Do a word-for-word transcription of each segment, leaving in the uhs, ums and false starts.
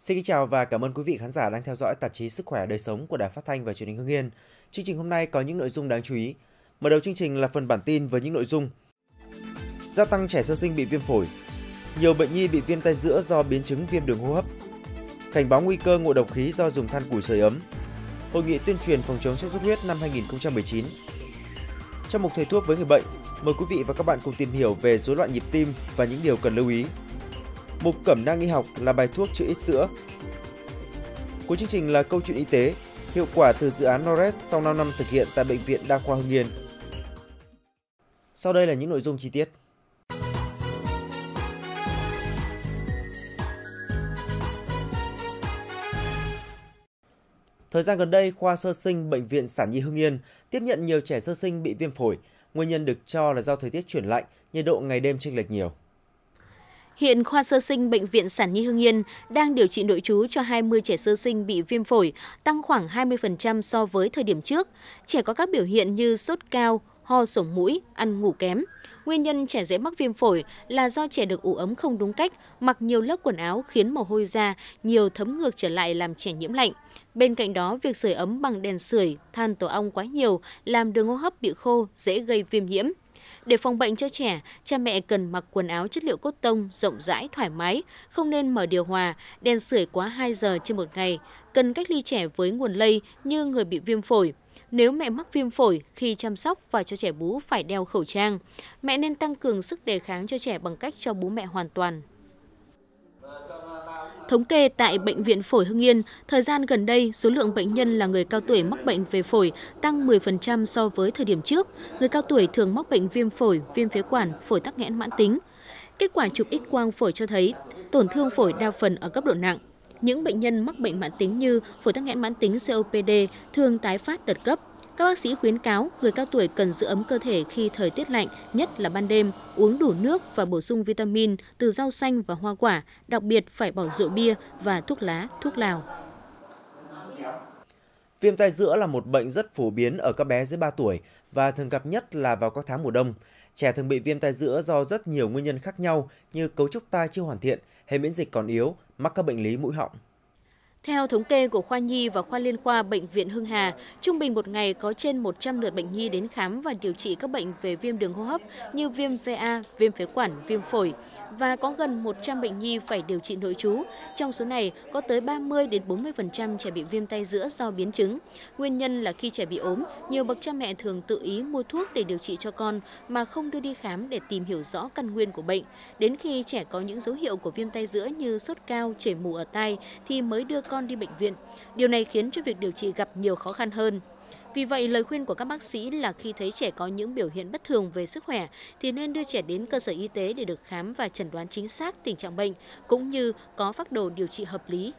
Xin kính chào và cảm ơn quý vị khán giả đang theo dõi tạp chí Sức khỏe đời sống của Đài Phát thanh và Truyền hình Hưng Yên. Chương trình hôm nay có những nội dung đáng chú ý. Mở đầu chương trình là phần bản tin với những nội dung: gia tăng trẻ sơ sinh bị viêm phổi, nhiều bệnh nhi bị viêm tay giữa do biến chứng viêm đường hô hấp, cảnh báo nguy cơ ngộ độc khí do dùng than củi sưởi ấm, hội nghị tuyên truyền phòng chống sốt xuất huyết năm hai nghìn không trăm mười chín. Trong mục thầy thuốc với người bệnh, mời quý vị và các bạn cùng tìm hiểu về rối loạn nhịp tim và những điều cần lưu ý. Mục cẩm nang y học là bài thuốc chữa ít sữa. Cuối chương trình là câu chuyện y tế, hiệu quả từ dự án Nores sau năm năm thực hiện tại Bệnh viện Đa khoa Hưng Yên. Sau đây là những nội dung chi tiết. Thời gian gần đây, khoa sơ sinh Bệnh viện Sản Nhi Hưng Yên tiếp nhận nhiều trẻ sơ sinh bị viêm phổi. Nguyên nhân được cho là do thời tiết chuyển lạnh, nhiệt độ ngày đêm chênh lệch nhiều. Hiện khoa sơ sinh Bệnh viện Sản Nhi Hưng Yên đang điều trị nội trú cho hai mươi trẻ sơ sinh bị viêm phổi, tăng khoảng hai mươi phần trăm so với thời điểm trước. Trẻ có các biểu hiện như sốt cao, ho sổ mũi, ăn ngủ kém. Nguyên nhân trẻ dễ mắc viêm phổi là do trẻ được ủ ấm không đúng cách, mặc nhiều lớp quần áo khiến mồ hôi ra, nhiều thấm ngược trở lại làm trẻ nhiễm lạnh. Bên cạnh đó, việc sưởi ấm bằng đèn sưởi, than tổ ong quá nhiều làm đường hô hấp bị khô, dễ gây viêm nhiễm. Để phòng bệnh cho trẻ, cha mẹ cần mặc quần áo chất liệu cốt tông rộng rãi, thoải mái, không nên mở điều hòa, đèn sưởi quá hai giờ trên một ngày, cần cách ly trẻ với nguồn lây như người bị viêm phổi. Nếu mẹ mắc viêm phổi, khi chăm sóc và cho trẻ bú phải đeo khẩu trang. Mẹ nên tăng cường sức đề kháng cho trẻ bằng cách cho bú mẹ hoàn toàn. Thống kê tại Bệnh viện Phổi Hưng Yên, thời gian gần đây, số lượng bệnh nhân là người cao tuổi mắc bệnh về phổi tăng mười phần trăm so với thời điểm trước. Người cao tuổi thường mắc bệnh viêm phổi, viêm phế quản, phổi tắc nghẽn mãn tính. Kết quả chụp X quang phổi cho thấy tổn thương phổi đa phần ở cấp độ nặng. Những bệnh nhân mắc bệnh mãn tính như phổi tắc nghẽn mãn tính xê ô pê đê thường tái phát đợt cấp. Các bác sĩ khuyến cáo người cao tuổi cần giữ ấm cơ thể khi thời tiết lạnh, nhất là ban đêm, uống đủ nước và bổ sung vitamin từ rau xanh và hoa quả, đặc biệt phải bỏ rượu bia và thuốc lá, thuốc lào. Viêm tay giữa là một bệnh rất phổ biến ở các bé dưới ba tuổi và thường gặp nhất là vào các tháng mùa đông. Trẻ thường bị viêm tay giữa do rất nhiều nguyên nhân khác nhau như cấu trúc tai chưa hoàn thiện, hệ miễn dịch còn yếu, mắc các bệnh lý mũi họng. Theo thống kê của khoa nhi và khoa liên khoa Bệnh viện Hưng Hà, trung bình một ngày có trên một trăm lượt bệnh nhi đến khám và điều trị các bệnh về viêm đường hô hấp như viêm vê a, viêm phế quản, viêm phổi. Và có gần một trăm bệnh nhi phải điều trị nội trú. Trong số này, có tới ba mươi đến bốn mươi phần trăm trẻ bị viêm tay giữa do biến chứng. Nguyên nhân là khi trẻ bị ốm, nhiều bậc cha mẹ thường tự ý mua thuốc để điều trị cho con mà không đưa đi khám để tìm hiểu rõ căn nguyên của bệnh. Đến khi trẻ có những dấu hiệu của viêm tay giữa như sốt cao, chảy mù ở tai thì mới đưa con đi bệnh viện. Điều này khiến cho việc điều trị gặp nhiều khó khăn hơn. Vì vậy, lời khuyên của các bác sĩ là khi thấy trẻ có những biểu hiện bất thường về sức khỏe thì nên đưa trẻ đến cơ sở y tế để được khám và chẩn đoán chính xác tình trạng bệnh, cũng như có phác đồ điều trị hợp lý.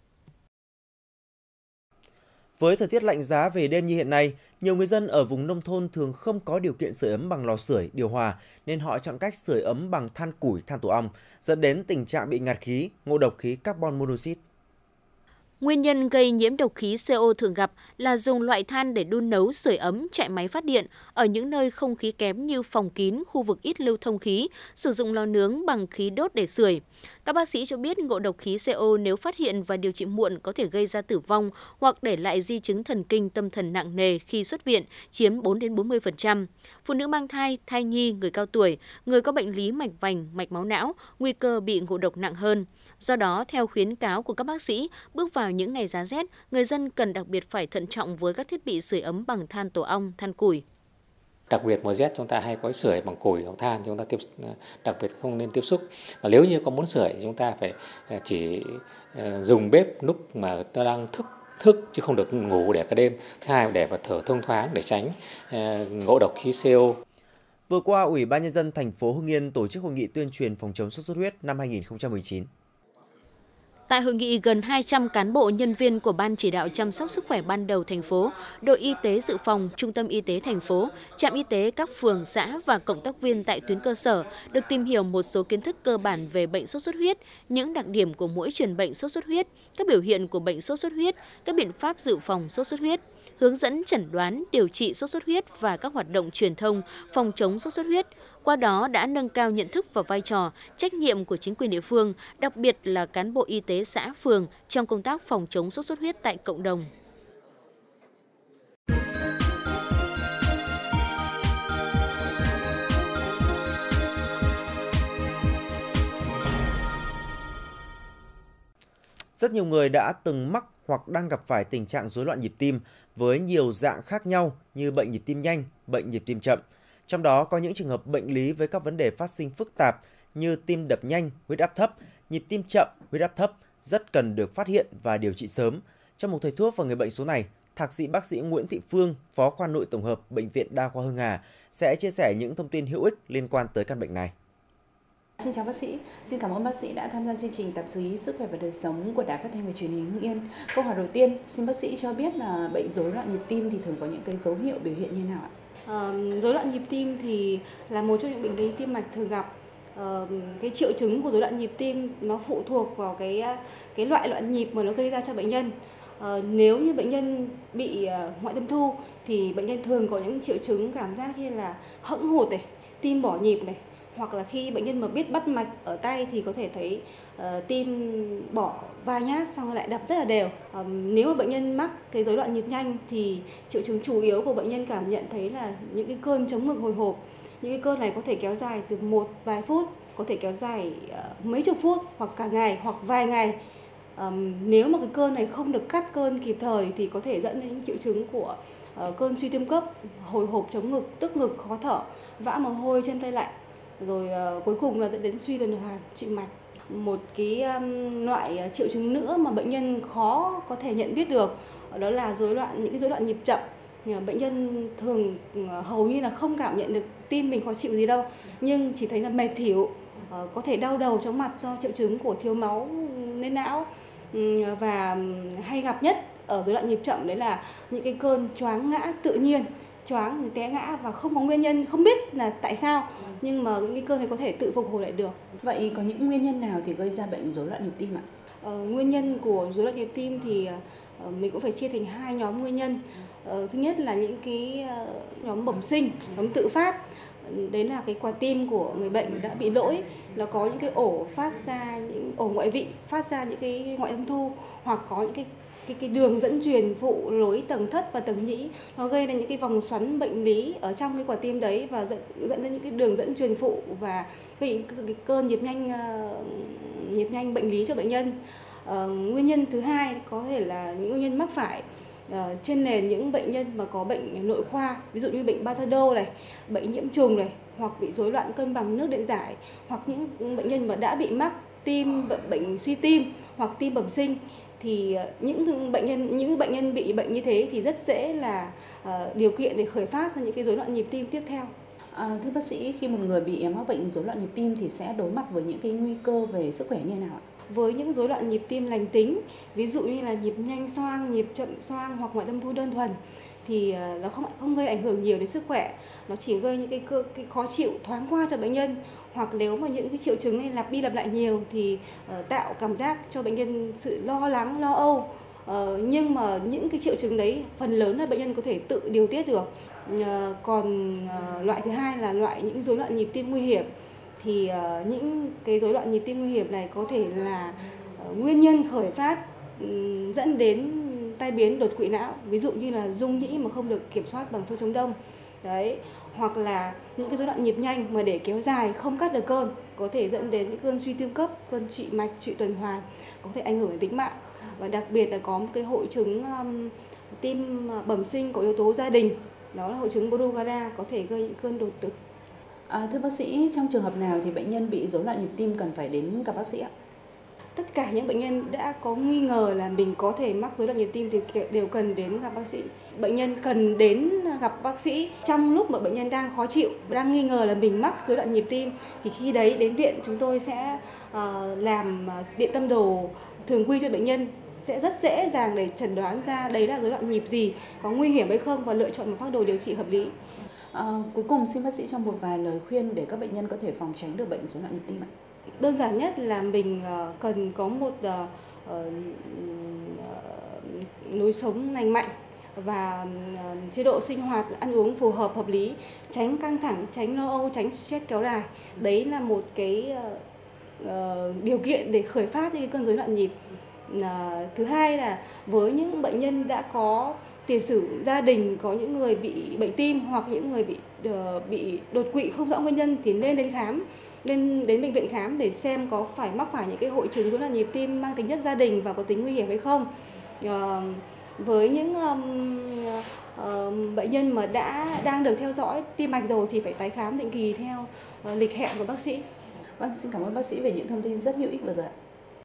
Với thời tiết lạnh giá về đêm như hiện nay, nhiều người dân ở vùng nông thôn thường không có điều kiện sưởi ấm bằng lò sưởi, điều hòa nên họ chọn cách sưởi ấm bằng than củi, than tổ ong, dẫn đến tình trạng bị ngạt khí, ngộ độc khí carbon monoxide. Nguyên nhân gây nhiễm độc khí xê o thường gặp là dùng loại than để đun nấu, sưởi ấm, chạy máy phát điện ở những nơi không khí kém như phòng kín, khu vực ít lưu thông khí, sử dụng lò nướng bằng khí đốt để sưởi. Các bác sĩ cho biết ngộ độc khí xê o nếu phát hiện và điều trị muộn có thể gây ra tử vong hoặc để lại di chứng thần kinh tâm thần nặng nề khi xuất viện, chiếm bốn đến bốn mươi phần trăm. Phụ nữ mang thai, thai nhi, người cao tuổi, người có bệnh lý mạch vành, mạch máu não, nguy cơ bị ngộ độc nặng hơn. Do đó, theo khuyến cáo của các bác sĩ, bước vào những ngày giá rét, người dân cần đặc biệt phải thận trọng với các thiết bị sưởi ấm bằng than tổ ong, than củi. Đặc biệt mùa rét chúng ta hay có sưởi bằng củi hoặc than, chúng ta tiếp đặc biệt không nên tiếp xúc. Và nếu như có muốn sưởi, chúng ta phải chỉ dùng bếp lúc mà ta đang thức thức chứ không được ngủ để cả đêm. Thứ hai, để mà thở thông thoáng để tránh ngộ độc khí xê o. Vừa qua, Ủy ban Nhân dân thành phố Hưng Yên tổ chức hội nghị tuyên truyền phòng chống sốt xuất huyết năm hai nghìn không trăm mười chín. Tại hội nghị, gần hai trăm cán bộ nhân viên của Ban chỉ đạo chăm sóc sức khỏe ban đầu thành phố, đội y tế dự phòng, trung tâm y tế thành phố, trạm y tế các phường, xã và cộng tác viên tại tuyến cơ sở được tìm hiểu một số kiến thức cơ bản về bệnh sốt xuất huyết, những đặc điểm của mỗi truyền bệnh sốt xuất huyết, các biểu hiện của bệnh sốt xuất huyết, các biện pháp dự phòng sốt xuất huyết, hướng dẫn chẩn đoán, điều trị sốt xuất huyết và các hoạt động truyền thông phòng chống sốt xuất huyết. qua đó đã nâng cao nhận thức và vai trò, trách nhiệm của chính quyền địa phương, đặc biệt là cán bộ y tế xã, phường trong công tác phòng chống sốt xuất huyết tại cộng đồng. Rất nhiều người đã từng mắc hoặc đang gặp phải tình trạng rối loạn nhịp tim với nhiều dạng khác nhau như bệnh nhịp tim nhanh, bệnh nhịp tim chậm. Trong đó có những trường hợp bệnh lý với các vấn đề phát sinh phức tạp như tim đập nhanh, huyết áp thấp, nhịp tim chậm, huyết áp thấp rất cần được phát hiện và điều trị sớm. Trong một thầy thuốc và người bệnh số này, Thạc sĩ bác sĩ Nguyễn Thị Phương, Phó khoa nội tổng hợp Bệnh viện Đa khoa Hưng Hà sẽ chia sẻ những thông tin hữu ích liên quan tới căn bệnh này. Xin chào bác sĩ, xin cảm ơn bác sĩ đã tham gia chương trình tạp chí Sức khỏe và đời sống của Đài Phát thanh và Truyền hình Hưng Yên. Câu hỏi đầu tiên, xin bác sĩ cho biết là bệnh rối loạn nhịp tim thì thường có những cái dấu hiệu biểu hiện như nào ạ? À, rối loạn nhịp tim thì là một trong những bệnh lý tim mạch thường gặp. À, cái triệu chứng của rối loạn nhịp tim nó phụ thuộc vào cái cái loại loạn nhịp mà nó gây ra cho bệnh nhân. À, nếu như bệnh nhân bị uh, ngoại tâm thu thì bệnh nhân thường có những triệu chứng cảm giác như là hẫng hụt này, tim bỏ nhịp này, hoặc là khi bệnh nhân mà biết bắt mạch ở tay thì có thể thấy uh, tim bỏ vài nhát xong rồi lại đập rất là đều. Um, nếu mà bệnh nhân mắc cái rối loạn nhịp nhanh thì triệu chứng chủ yếu của bệnh nhân cảm nhận thấy là những cái cơn chống ngực hồi hộp. Những cái cơn này có thể kéo dài từ một vài phút, có thể kéo dài uh, mấy chục phút hoặc cả ngày hoặc vài ngày. Um, nếu mà cái cơn này không được cắt cơn kịp thời thì có thể dẫn đến những triệu chứng của uh, cơn suy tim cấp, hồi hộp chống ngực, tức ngực, khó thở, vã mồ hôi, chân tay lạnh. Rồi uh, cuối cùng là dẫn đến suy tuần hoàn, trụy mạch. Một cái um, loại triệu chứng nữa mà bệnh nhân khó có thể nhận biết được đó là rối loạn những cái rối loạn nhịp chậm. Bệnh nhân thường uh, hầu như là không cảm nhận được tim mình khó chịu gì đâu, nhưng chỉ thấy là mệt thỉu, uh, có thể đau đầu, chóng mặt do triệu chứng của thiếu máu lên não. Um, và hay gặp nhất ở rối loạn nhịp chậm đấy là những cái cơn choáng ngã tự nhiên, choáng thì té ngã và không có nguyên nhân, không biết là tại sao, nhưng mà những cái cơn này có thể tự phục hồi lại được. Vậy có những nguyên nhân nào thì gây ra bệnh rối loạn nhịp tim ạ? Ờ, nguyên nhân của rối loạn nhịp tim thì uh, mình cũng phải chia thành hai nhóm nguyên nhân. Uh, thứ nhất là những cái uh, nhóm bẩm sinh, nhóm tự phát. Đấy là cái quả tim của người bệnh đã bị lỗi, là có những cái ổ phát ra, những ổ ngoại vị phát ra những cái ngoại âm thu, hoặc có những cái cái cái đường dẫn truyền phụ lối tầng thất và tầng nhĩ, nó gây ra những cái vòng xoắn bệnh lý ở trong cái quả tim đấy và dẫn dẫn đến những cái đường dẫn truyền phụ và gây những cái cơn nhịp nhanh uh, nhịp nhanh bệnh lý cho bệnh nhân. Uh, nguyên nhân thứ hai có thể là những nguyên nhân mắc phải uh, trên nền những bệnh nhân mà có bệnh nội khoa, ví dụ như bệnh Basedow này, bệnh nhiễm trùng này, hoặc bị rối loạn cân bằng nước điện giải, hoặc những bệnh nhân mà đã bị mắc tim bệnh suy tim hoặc tim bẩm sinh. Thì những bệnh nhân những bệnh nhân bị bệnh như thế thì rất dễ là uh, điều kiện để khởi phát ra những cái rối loạn nhịp tim tiếp theo. À, thưa bác sĩ, khi một người bị mắc bệnh rối loạn nhịp tim thì sẽ đối mặt với những cái nguy cơ về sức khỏe như thế nào ạ? Với những rối loạn nhịp tim lành tính, ví dụ như là nhịp nhanh xoang, nhịp chậm xoang hoặc ngoại tâm thu đơn thuần, thì nó không không gây ảnh hưởng nhiều đến sức khỏe, nó chỉ gây những cái cơ cái khó chịu thoáng qua cho bệnh nhân, hoặc nếu mà những cái triệu chứng này lặp đi lặp lại nhiều thì uh, tạo cảm giác cho bệnh nhân sự lo lắng, lo âu. Uh, nhưng mà những cái triệu chứng đấy phần lớn là bệnh nhân có thể tự điều tiết được. Uh, còn uh, loại thứ hai là loại những rối loạn nhịp tim nguy hiểm. Thì uh, những cái rối loạn nhịp tim nguy hiểm này có thể là uh, nguyên nhân khởi phát um, dẫn đến tai biến đột quỵ não, ví dụ như là rung nhĩ mà không được kiểm soát bằng thuốc chống đông. Đấy, hoặc là những cái rối loạn nhịp nhanh mà để kéo dài không cắt được cơn có thể dẫn đến những cơn suy tim cấp, cơn trụy mạch, trụy tuần hoàn, có thể ảnh hưởng đến tính mạng. Và đặc biệt là có một cái hội chứng um, tim bẩm sinh có yếu tố gia đình, đó là hội chứng Brugada, có thể gây những cơn đột tử. À, thưa bác sĩ, trong trường hợp nào thì bệnh nhân bị rối loạn nhịp tim cần phải đến gặp bác sĩ ạ? Tất cả những bệnh nhân đã có nghi ngờ là mình có thể mắc rối loạn nhịp tim thì đều cần đến gặp bác sĩ. Bệnh nhân cần đến gặp bác sĩ trong lúc mà bệnh nhân đang khó chịu, đang nghi ngờ là mình mắc rối loạn nhịp tim, thì khi đấy đến viện chúng tôi sẽ uh, làm điện tâm đồ thường quy cho bệnh nhân, sẽ rất dễ dàng để chẩn đoán ra đấy là rối loạn nhịp gì, có nguy hiểm hay không và lựa chọn một phác đồ điều trị hợp lý. À, cuối cùng xin bác sĩ cho một vài lời khuyên để các bệnh nhân có thể phòng tránh được bệnh rối loạn nhịp tim ạ. Đơn giản nhất là mình cần có một uh, uh, lối sống lành mạnh, và chế độ sinh hoạt ăn uống phù hợp hợp lý, tránh căng thẳng, tránh lo âu, tránh stress kéo dài. Đấy là một cái uh, điều kiện để khởi phát những cơn rối loạn nhịp. Uh, thứ hai là với những bệnh nhân đã có tiền sử gia đình có những người bị bệnh tim hoặc những người bị uh, bị đột quỵ không rõ nguyên nhân thì nên đến khám, nên đến bệnh viện khám để xem có phải mắc phải những cái hội chứng rối loạn nhịp tim mang tính chất gia đình và có tính nguy hiểm hay không. Uh, với những um, uh, bệnh nhân mà đã đang được theo dõi tim mạch rồi thì phải tái khám định kỳ theo uh, lịch hẹn của bác sĩ. Vâng, xin cảm ơn bác sĩ về những thông tin rất hữu ích vừa rồi.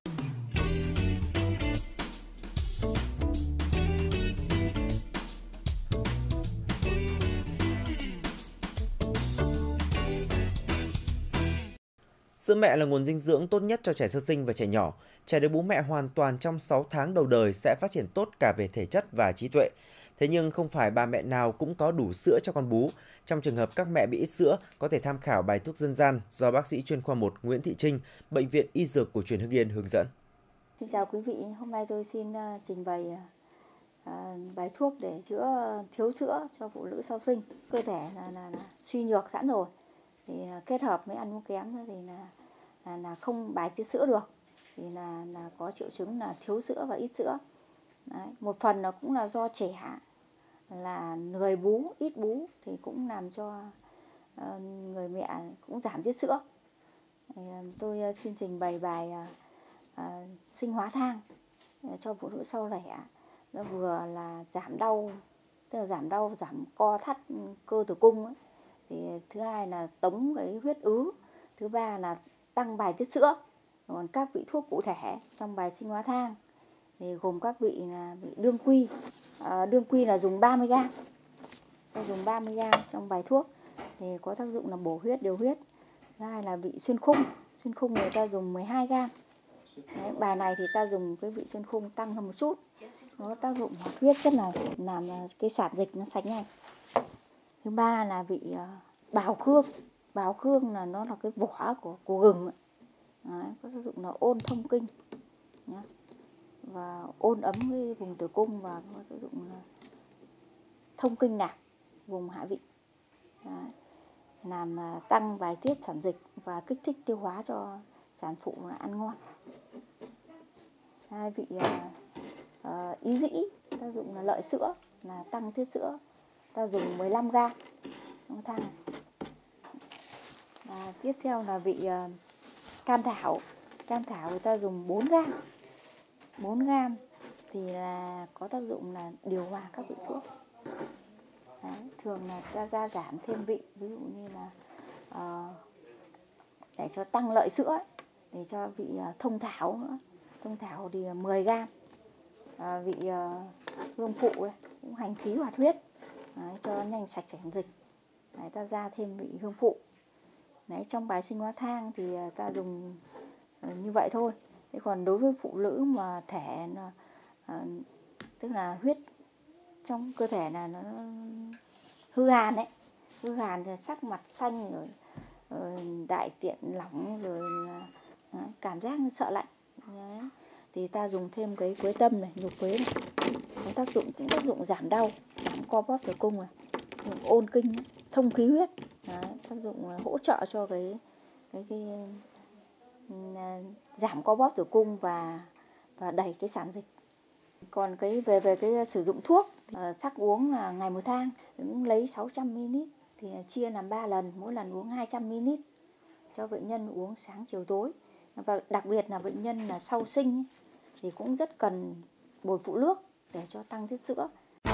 Sữa mẹ là nguồn dinh dưỡng tốt nhất cho trẻ sơ sinh và trẻ nhỏ. Trẻ được bú mẹ hoàn toàn trong sáu tháng đầu đời sẽ phát triển tốt cả về thể chất và trí tuệ. Thế nhưng không phải bà mẹ nào cũng có đủ sữa cho con bú. Trong trường hợp các mẹ bị ít sữa, có thể tham khảo bài thuốc dân gian do bác sĩ chuyên khoa một Nguyễn Thị Trinh, Bệnh viện Y Dược Cổ truyền Hưng Yên hướng dẫn. Xin chào quý vị, hôm nay tôi xin trình bày uh, bài thuốc để chữa thiếu sữa cho phụ nữ sau sinh. Cơ thể là, là, là suy nhược sẵn rồi, thì kết hợp với ăn uống kém thì là, là, là không bài tiết sữa được, thì là, là có triệu chứng là thiếu sữa và ít sữa. Đấy, một phần là cũng là do trẻ là người bú, ít bú thì cũng làm cho uh, người mẹ cũng giảm tiết sữa. Thì, uh, tôi uh, xin trình bày bài uh, uh, sinh hóa thang uh, cho phụ nữ sau đẻ. Nó vừa là giảm đau, tức là giảm đau, giảm co thắt cơ tử cung ấy. Thì thứ hai là tống cái huyết ứ, thứ ba là tăng bài tiết sữa. Còn các vị thuốc cụ thể trong bài sinh hóa thang thì gồm các vị là vị đương quy. À, đương quy là dùng ba mươi gam. Ta dùng ba mươi gam trong bài thuốc thì có tác dụng là bổ huyết, điều huyết. Thứ hai là vị xuyên khung. Xuyên khung người ta dùng mười hai gam. Đấy, bài này thì ta dùng cái vị xuyên khung tăng hơn một chút. Nó tác dụng hoạt huyết rất là làm cái sản dịch nó sạch nhanh. Thứ ba là vị uh, bào khương. Bào khương là nó là cái vỏ của của gừng. Đấy, có tác dụng là ôn thông kinh nhá, và ôn ấm cái vùng tử cung và có tác dụng là thông kinh nạc vùng hạ vị. Đấy, làm uh, tăng bài tiết sản dịch và kích thích tiêu hóa cho sản phụ là ăn ngon. Hai vị uh, uh, ý dĩ tác dụng là lợi sữa, là tăng tiết sữa. Ta dùng mười lăm gam trong thang này. À, tiếp theo là vị uh, cam thảo. Cam thảo người ta dùng bốn gam. bốn gam thì là có tác dụng là điều hòa các vị thuốc. Đấy, thường là ta gia giảm thêm vị, ví dụ như là uh, để cho tăng lợi sữa ấy, để cho vị uh, thông thảo nữa. Thông thảo thì mười gam. À, vị uh, hương phụ đây, cũng hành khí hoạt huyết. Đấy, cho nhanh sạch sản dịch. Đấy, ta ra thêm vị hương phụ. Đấy, trong bài sinh hóa thang thì ta dùng uh, như vậy thôi. Thế còn đối với phụ nữ mà thể nó, uh, tức là huyết trong cơ thể là nó hư hàn đấy, hư hàn thì sắc mặt xanh rồi, uh, đại tiện lỏng rồi uh, cảm giác nó sợ lạnh. Đấy, thì ta dùng thêm cái quế tâm này, nhục quế này, có tác dụng cũng tác dụng giảm đau, giảm co bóp tử cung này, ôn kinh, thông khí huyết. Đấy, tác dụng hỗ trợ cho cái cái cái um, giảm co bóp tử cung và và đẩy cái sản dịch. Còn cái về về cái sử dụng thuốc, uh, sắc uống là ngày một thang, cũng lấy sáu trăm mi li lít thì chia làm ba lần, mỗi lần uống hai trăm mi li lít cho bệnh nhân uống sáng chiều tối. Và đặc biệt là bệnh nhân là sau sinh ấy, thì cũng rất cần bồi phụ nước để cho tăng tiết sữa.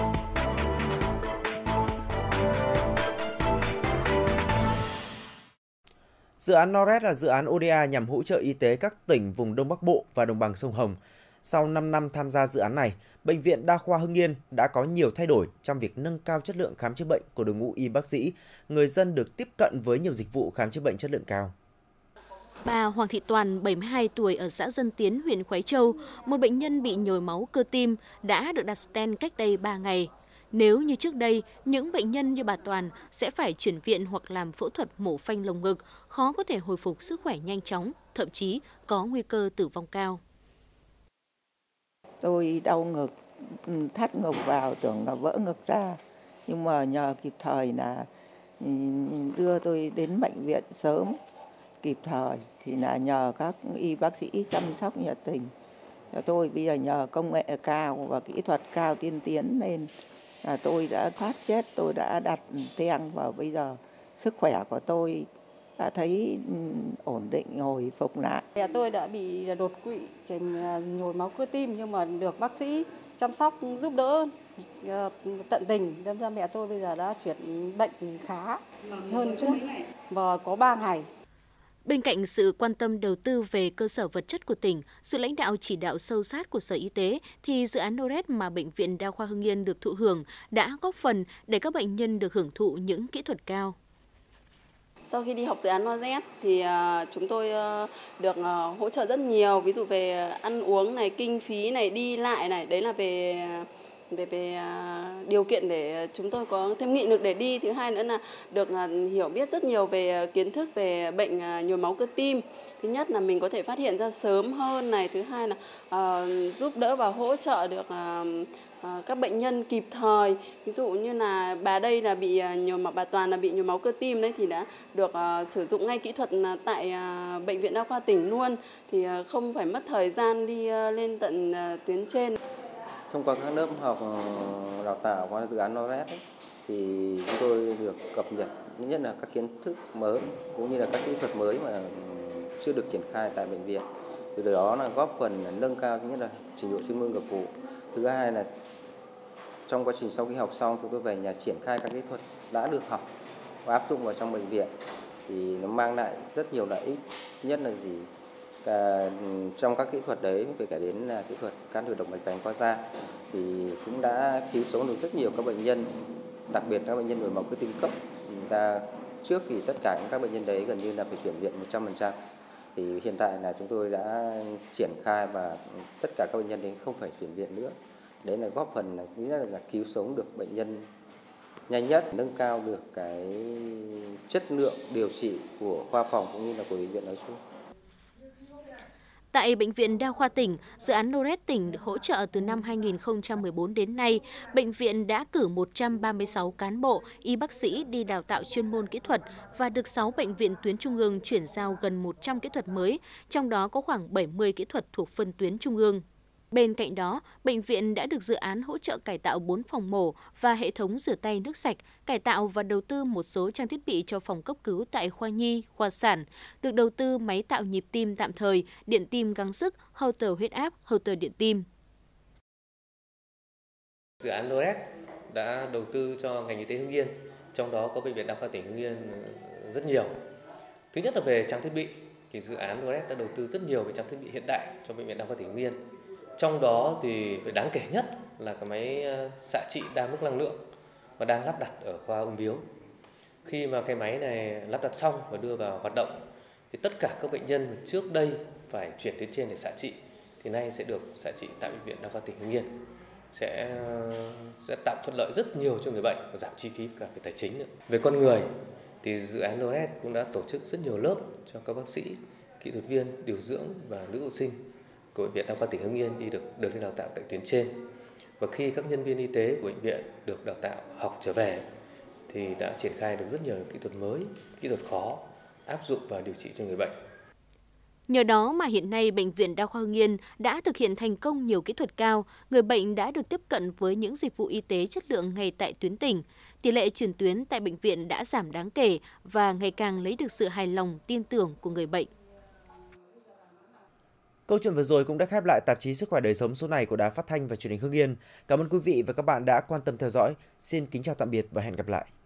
Dự án Noret là dự án o đê a nhằm hỗ trợ y tế các tỉnh vùng Đông Bắc Bộ và đồng bằng sông Hồng. Sau năm năm tham gia dự án này, Bệnh viện Đa khoa Hưng Yên đã có nhiều thay đổi trong việc nâng cao chất lượng khám chữa bệnh của đội ngũ y bác sĩ, người dân được tiếp cận với nhiều dịch vụ khám chữa bệnh chất lượng cao. Bà Hoàng Thị Toàn, bảy mươi hai tuổi ở xã Dân Tiến, huyện Khoái Châu, một bệnh nhân bị nhồi máu cơ tim đã được đặt stent cách đây ba ngày. Nếu như trước đây, những bệnh nhân như bà Toàn sẽ phải chuyển viện hoặc làm phẫu thuật mổ phanh lồng ngực, khó có thể hồi phục sức khỏe nhanh chóng, thậm chí có nguy cơ tử vong cao. Tôi đau ngực thắt ngực vào, tưởng là vỡ ngực ra. Nhưng mà nhờ kịp thời là đưa tôi đến bệnh viện sớm, kịp thời thì là nhờ các y bác sĩ chăm sóc nhiệt tình cho tôi. Bây giờ nhờ công nghệ cao và kỹ thuật cao tiên tiến nên là tôi đã thoát chết, tôi đã đặt stent và bây giờ sức khỏe của tôi đã thấy ổn định, hồi phục lại. Tôi đã bị đột quỵ chèn nhồi máu cơ tim nhưng mà được bác sĩ chăm sóc giúp đỡ tận tình, đâm ra mẹ tôi bây giờ đã chuyển bệnh khá hơn trước và có ba ngày. Bên cạnh sự quan tâm đầu tư về cơ sở vật chất của tỉnh, sự lãnh đạo chỉ đạo sâu sát của Sở Y tế, thì dự án Noret mà Bệnh viện Đa khoa Hưng Yên được thụ hưởng đã góp phần để các bệnh nhân được hưởng thụ những kỹ thuật cao. Sau khi đi học dự án Noret thì chúng tôi được hỗ trợ rất nhiều, ví dụ về ăn uống này, kinh phí này, đi lại này, đấy là về về về điều kiện để chúng tôi có thêm nghị lực để đi. Thứ hai nữa là được hiểu biết rất nhiều về kiến thức về bệnh nhồi máu cơ tim. Thứ nhất là mình có thể phát hiện ra sớm hơn này, thứ hai là uh, giúp đỡ và hỗ trợ được uh, uh, các bệnh nhân kịp thời. Ví dụ như là bà đây là bị nhồi máu, bà Toàn là bị nhồi máu cơ tim đấy thì đã được uh, sử dụng ngay kỹ thuật tại uh, bệnh viện Đa khoa tỉnh luôn, thì uh, không phải mất thời gian đi uh, lên tận uh, tuyến trên. Thông qua các lớp học đào tạo qua dự án Noret thì chúng tôi được cập nhật nhất là các kiến thức mới cũng như là các kỹ thuật mới mà chưa được triển khai tại bệnh viện. Từ đó là góp phần nâng cao thứ nhất là trình độ chuyên môn nghiệp vụ. Thứ hai là trong quá trình sau khi học xong chúng tôi về nhà triển khai các kỹ thuật đã được học và áp dụng vào trong bệnh viện thì nó mang lại rất nhiều lợi ích. Thứ nhất là gì? À, trong các kỹ thuật đấy kể cả đến là kỹ thuật can thiệp động mạch vành qua da thì cũng đã cứu sống được rất nhiều các bệnh nhân, đặc biệt các bệnh nhân nhồi máu cơ tim cấp. Chúng ta trước thì tất cả các bệnh nhân đấy gần như là phải chuyển viện một trăm phần trăm, thì hiện tại là chúng tôi đã triển khai và tất cả các bệnh nhân đấy không phải chuyển viện nữa. Đấy là góp phần là, là, là cứu sống được bệnh nhân nhanh nhất, nâng cao được cái chất lượng điều trị của khoa phòng cũng như là của bệnh viện nói chung. Tại Bệnh viện Đa khoa tỉnh, dự án Noret tỉnh hỗ trợ từ năm hai nghìn không trăm mười bốn đến nay, bệnh viện đã cử một trăm ba mươi sáu cán bộ, y bác sĩ đi đào tạo chuyên môn kỹ thuật và được sáu bệnh viện tuyến trung ương chuyển giao gần một trăm kỹ thuật mới, trong đó có khoảng bảy mươi kỹ thuật thuộc phân tuyến trung ương. Bên cạnh đó, bệnh viện đã được dự án hỗ trợ cải tạo bốn phòng mổ và hệ thống rửa tay nước sạch, cải tạo và đầu tư một số trang thiết bị cho phòng cấp cứu tại khoa nhi, khoa sản, được đầu tư máy tạo nhịp tim tạm thời, điện tim gắng sức, holter huyết áp, holter điện tim. Dự án Noret đã đầu tư cho ngành y tế Hưng Yên, trong đó có Bệnh viện Đa khoa tỉnh Hưng Yên rất nhiều. Thứ nhất là về trang thiết bị, thì dự án Noret đã đầu tư rất nhiều về trang thiết bị hiện đại cho Bệnh viện Đa khoa tỉnh Hưng Yên. Trong đó thì phải đáng kể nhất là cái máy xạ trị đa mức năng lượng mà đang lắp đặt ở khoa ung bướu. Khi mà cái máy này lắp đặt xong và đưa vào hoạt động thì tất cả các bệnh nhân trước đây phải chuyển đến trên để xạ trị thì nay sẽ được xạ trị tại Bệnh viện Đa khoa tỉnh Hưng Yên. Sẽ sẽ tạo thuận lợi rất nhiều cho người bệnh và giảm chi phí cả về tài chính nữa. Về con người thì dự án Noret cũng đã tổ chức rất nhiều lớp cho các bác sĩ, kỹ thuật viên, điều dưỡng và nữ hộ sinh của Bệnh viện Đa khoa tỉnh Hưng Yên đi được được đi đào tạo tại tuyến trên. Và khi các nhân viên y tế của bệnh viện được đào tạo học trở về thì đã triển khai được rất nhiều kỹ thuật mới, kỹ thuật khó áp dụng và điều trị cho người bệnh. Nhờ đó mà hiện nay Bệnh viện Đa khoa Hưng Yên đã thực hiện thành công nhiều kỹ thuật cao, người bệnh đã được tiếp cận với những dịch vụ y tế chất lượng ngay tại tuyến tỉnh. Tỷ lệ chuyển tuyến tại bệnh viện đã giảm đáng kể và ngày càng lấy được sự hài lòng, tin tưởng của người bệnh. Câu chuyện vừa rồi cũng đã khép lại tạp chí Sức khỏe đời sống số này của Đài Phát thanh và Truyền hình Hưng Yên. Cảm ơn quý vị và các bạn đã quan tâm theo dõi. Xin kính chào tạm biệt và hẹn gặp lại.